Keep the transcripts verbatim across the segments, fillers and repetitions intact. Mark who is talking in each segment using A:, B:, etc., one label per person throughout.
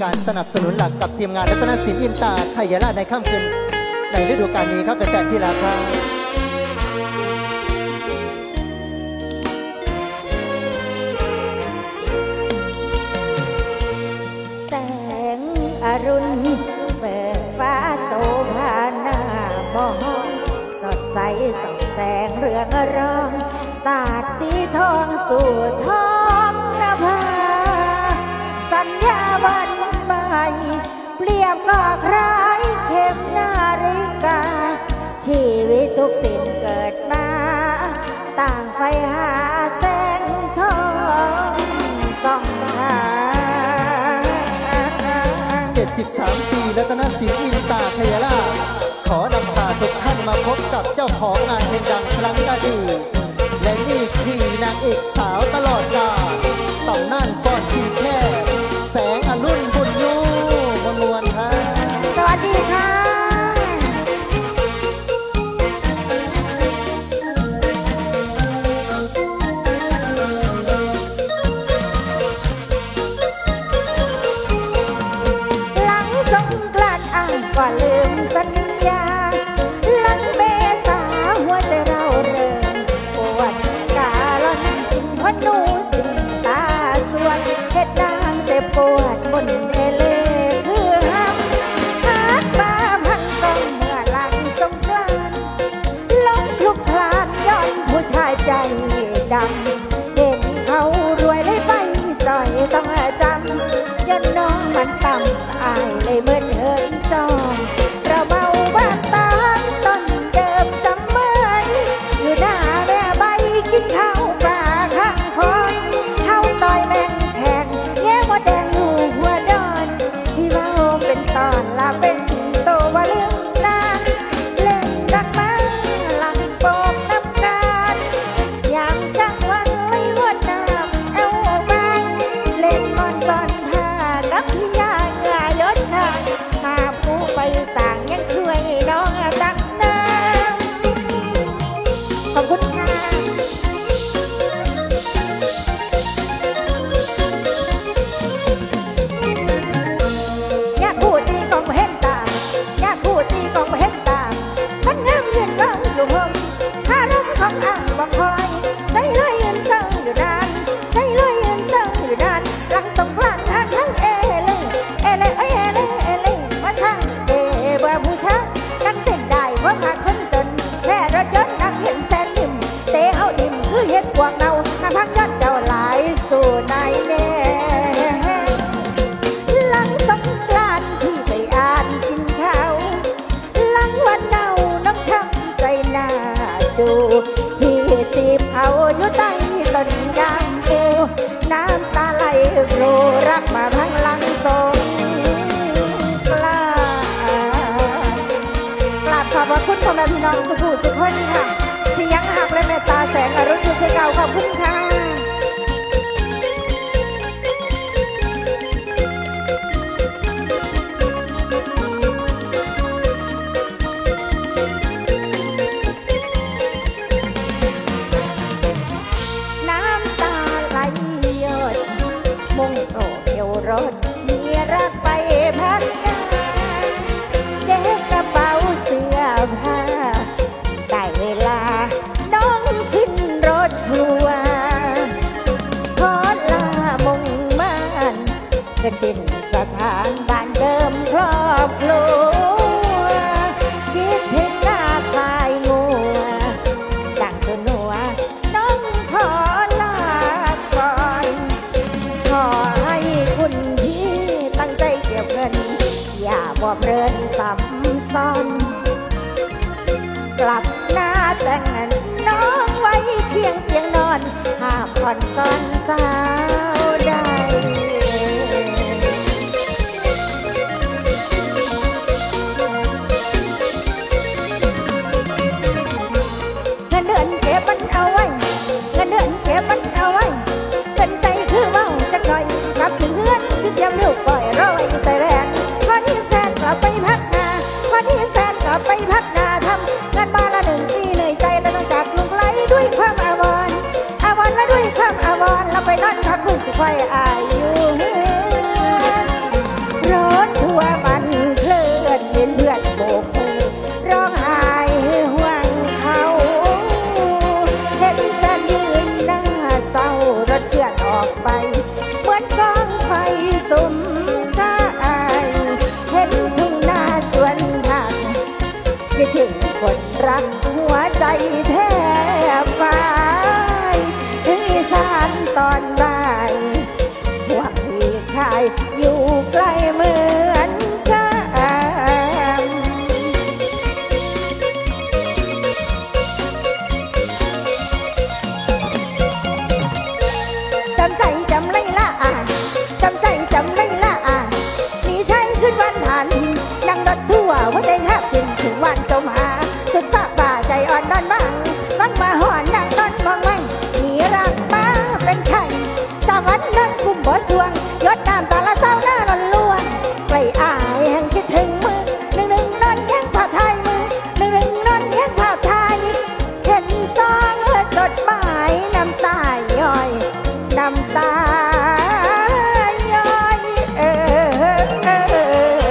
A: การสนับสนุนหลักกับทีมงานรัตนศิลป์อินตาไทยราชในค่ำคืนในฤดูกาลนี้ครับแฟนๆที่รักครับ
B: แสงอรุณเปิดฟ้าโสภาหน้ามองสดใสส่องแสงเรืองรองสาดสีทองสู่ท้องนภาสัญญาวันใหม่เปรียบก็คล้ายเข็มนาฬิกาชีวิตทุกสิ่งเกิดมาต่างไฟหาแสงทองส่องหา
A: เจ็ดสิบสามปีรัตนศิลป์อินตาไทยราชขอนำพาทุกท่านมาพบกับเจ้าของงานเพลงดังครั้งอดีตและนี่คือนางเอกสาวตลอดกาลตำนานก่อนสีแค่แสงอรุณบุญยูมนวนค่ะ
B: สวัสดีค่ะหลังสงกรานต์อ่างก็ลืมสัญญาหลังเมษาหัวใจเราเริ่มปวดกาลอนจึงพนูสิ่งตาสวนเฮ็ดนางเจ็บปวดบนเอเลคือหักหักมาพันกองเมื่อหลังสงกรานต์ลงคลุกคลานย้อนผู้ชายใจดำเห็นเขารวยเลยไปจ่อยต้องจำยันน้องมันต่ำอายเลยเหมือนเหินจองเราเมาบ้านตาต้นเดิมจำเมื่อยอยู่หน้าแม่ใบกินข้าวปลาข้างคอนข้าวต่อยแมงแข็งแง่มดแดงอยู่หัวดอนที่เมาเป็นตอนลาเป็นโตว่าเรื่องนานเล่นรักมาหลังโปกน้ำการอย่างจังวันไม่หดน้ำเอวบางเล่นมอนตอนผ้ากับพี่ยาเหงื่อยดทางหาผู้ไปต่างยังช่วยน้องตักน้ำขอบคุณค่ะอยากพูดดีกองเห็นตาอยากพูดดีกองเห็นตามันงามยืนว่างอยู่ห้องถ้าลมของอ่างบอกคอยใจลอยยืนเศร้าอยู่นานใจลอยยืนเศร้าอยู่นานหลังตรงกลางทางทั้งเอเล่เอเล่เอเล่เอเล่มาทางเอเบอร์ผู้ช้านั่งเต้นได้เพราะขาคนจนแค่รถยนต์นั่งเห็นแสนดิ่มเตะเอาดิ่มคือเห็ดกวางเนาหน้าพังย้อนเจ้าหลายสู่นายแน่หลังสงกรานต์ที่ไปอ่านกินข้าวหลังวันเนาน้องช้ำใจหน้าดูที่จีบเขาอยู่ใต้ต้นยางปูน้ำตาไหลรูรักมาพังหลังสงกรานต์กราบขอบพระคุณพ่อแม่พี่น้องทุกผู้ทุกคนค่ะที่ยังหักและเมตตาแสงอรุณอยู่คือเก่าขอบคุณค่ะน้ำตาไหลหยดมุ่งโตเอวรถมีรักไปพักงานเก็บกระเป๋าเสื้อผ้าได้เวลาน้องขึ้นรถทัวร์ขอลามุ่งมั่นกระดิ่นสถานบ้านเดิมครอบครัวคิดถึงหน้าคลายงัวดังตัวหนัวน้องขอลาก่อนขอให้คุณพี่ตั้งใจเก็บเงินอย่าบ่เพลินซ้ำซ้อนกลับหน้าแต่งน้องไว้เคียงเตียงนอนห้ามผ่อนก่อนสาวใดเงินเดือนเก็บมันเอาไว้เงินเดือนเก็บมันเอาไว้เป็นใจคือเมาจะคอยกลับถึงเฮือนคือเตรียมลูกปล่อยรอไว้ใส่แรงพอที่แฟนกลับไปพักนาพอที่แฟนกลับไปพักนาทำงานบ้านละหนึ่งปีเหนื่อยใจแล้วต้องจากลุงไล่ด้วยความอาวรณ์อาวรณ์และด้วยความอาวรณ์เราไปนอนพักคุณสิควายรักหัวใจแทบวายถึงอีสานตอนบ่ายห่วงพี่ชายอยู่ใกล้เหมือนกันจำใจจำเลยละอ่านจำใจจำเลยละอ่านมีใช่ขึ้นวันฐานหินนั่งรถทั่วหัวใจแทบสิ้นถึงวันจมหาสุดฟ้าฝ่าใจอ่อนนอนบ้างบ้างมาหอนนั่งนอนมองไม่มีรักมาเป็นไข่ตาวันนั้นกุมบ่สวงยดน้ำตาละเศร้าหน้าล้นล้วนไกลอายแห่งคิดถึงมือหนึ่งหนึ่งนอนแย่งภาพไทยมือหนึ่งหนึ่งนอนแย่งภาพไทยเห็นซองจดหมายน้ำตาย่อยน้ำตาย่อยเออเออเอ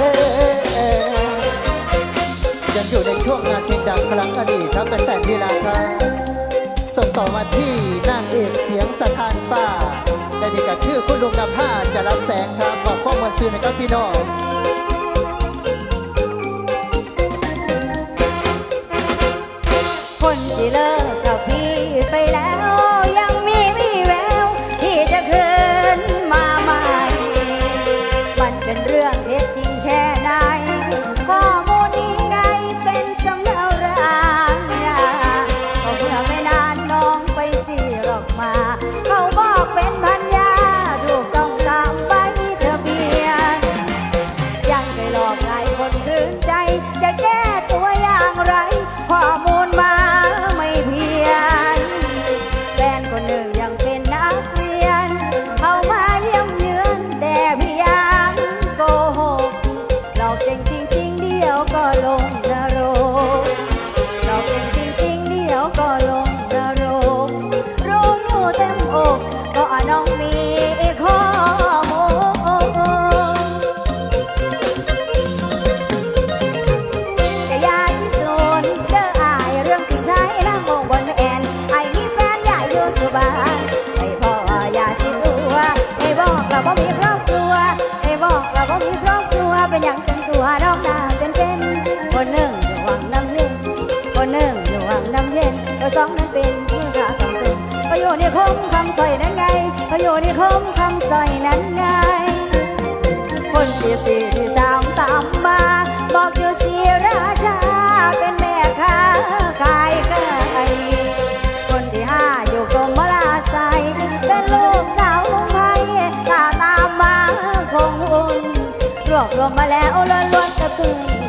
B: อ
A: ยังอยู่ในช่วงงานเพลงดังครั้งอดีตครับเป็นแฟนที่รักครับส่งต่อมาที่นางเอกเสียงสถานฟ้าและนี่ก็คือคุณลุงนภาจะรับแสงครับบอกข้อมูลซื้อนะครับพี่น้อง
B: คนที่เลิกกับพี่ไปแล้วยังมีวี่แววที่จะคืนมาใหม่มันเป็นเรื่องเท็จจริงแค่ไหนข้อมูลนี้ไงเป็นสำเนาร่างยาก็เพื่อไม่นานน้องไปสิหรอกมาเขาบอกเป็นพันยาถูกต้องตามใบทะเบียนยังไปหลอกหลายคนคืนใจจะแก้ตัวอย่างไรข้อมูลมาไม่เพียนแฟนคนหนึ่งยังเป็นนักเรียนเขามาเยี่ยมเยือนแต่พี่ยังโกหกเราเก่งจริงๆเดียวก็ลงนรกเราเก่งจริงๆเดียวก็ลงนรกรู้อยู่เต็มอกก็น้องมีข้อมูลแต่ยาที่สุดเด้ออายเรื่องจริงใช้นะมองบนแอนไอ้มีแฟนใหญ่อยู่สุบานไอ้พ่ออย่าสิตัวไอ้บอกเราบ่มีครอบครัวไอ้บอกเราบ่มีครอบครัวเป็นอย่างเป็นตัวน้องนาเป็นเป็นคนหนึ่งอยู่วังน้ำเย็นคนหนึ่งอยู่วังน้ำเย็นก็สองนั้นเป็นผู้กระทำสุดก็อยู่ในคมคำใส่นั้นไงก็อยู่ในคมคำใส่นั้นไงคนที่สี่ที่สามตามมาบอกอยู่ศรีราชาเป็นแม่ค้าขายไก่คนที่ห้าอยู่กรมลาไซเป็นลูกสาวลุงไพถ้าตามมาคงอุ่นรวบรวมมาแล้วล้วนๆกระตุ้น